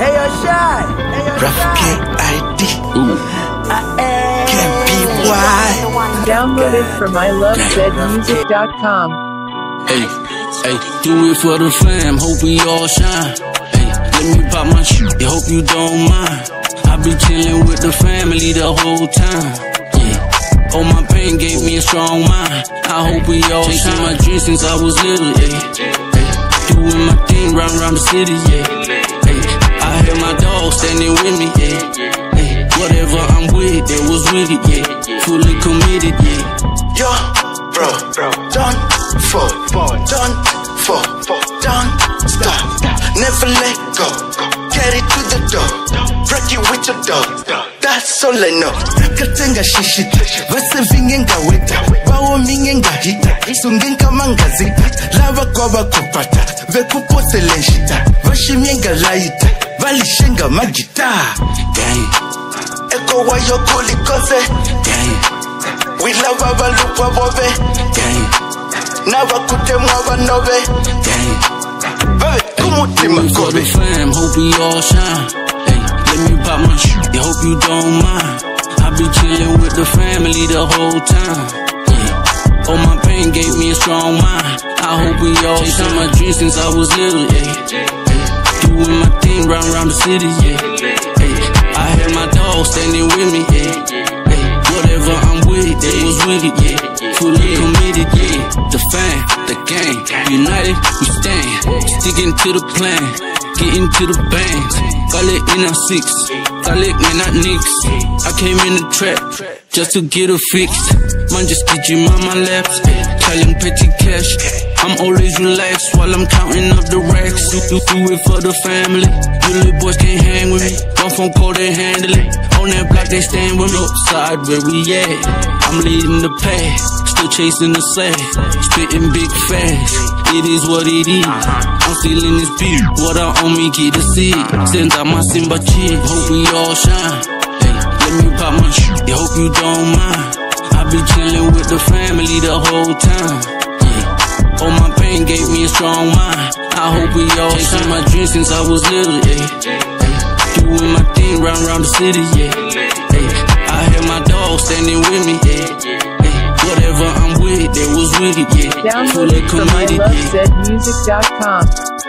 Hey, yo, Shy. Hey, yo, Rough KID. Can't be why. Download it from ilovezmusic.com. Hey, hey, do it for the fam, hope we all shine. Hey, let me pop my shit, hope you don't mind. I be chillin' with the family the whole time. Yeah, oh my pain gave me a strong mind. I hope we all chasing my dreams since I was little. Yeah, hey, doing my thing round the city. Yeah, hey, I had my dog standing with me. Yeah, hey, whatever I'm with, they was with it. Yeah, fully committed. Yeah, Yo, bro, don't fall, don't stop, never let go. Get it to the door, break it with your dog. That's all I know. Katenga shishita, vasevingenga weta, bawo mingenga hita, sungenga mangazita, lava koba kupata, vekupotele shita, vashimienga laita, valishenga magita. gang, Eko wa yokuli kose, gang, we love abalupa bobe, gang, nava kutemwa banobe, gang. babe kumutima Do it for the kobe. fam, hope we all shine. Hey, let me pop my shit, hope you don't mind. I be chillin' with the family the whole time. Yeah, oh my pain gave me a strong mind. I hope we all chasing my dreams since I was little. Yeah, hey, doing my thing round the city. Yeah, hey, I had my dog standing with me. Yeah, hey, whatever I'm with, they was with it. Yeah, fully committed. Yeah, the fam, the gang, united we stand, sticking to the plan, getting to the bands. Call it in a 6, call it man not nicks. I came in the trap just to get a fix. Man just get you on my laps, calling petty cash. I'm always relaxed while I'm counting up the racks. Do it for the family. You little boys can't hang with me. One phone call they handle it. On that block they stand with me. Upside where we at, I'm leading the pack. Still chasing the sack, spitting big fast. It is what it is. I'm still in this beat. What I own me get to see. Send out my Simba chick. Hope we all shine. Hey, let me pop my shit. Hope you don't mind. I be chillin' with the family the whole time. Yeah, oh my pain gave me a strong mind. I hope we all chasing my dreams since I was little. Yeah, hey, doing my thing round the city. Yeah, hey, I had my dog standing with me. Yeah, hey, whatever I'm with, they was with it. Yeah, Download fully it from committed. Yeah. ilovezmusic.com.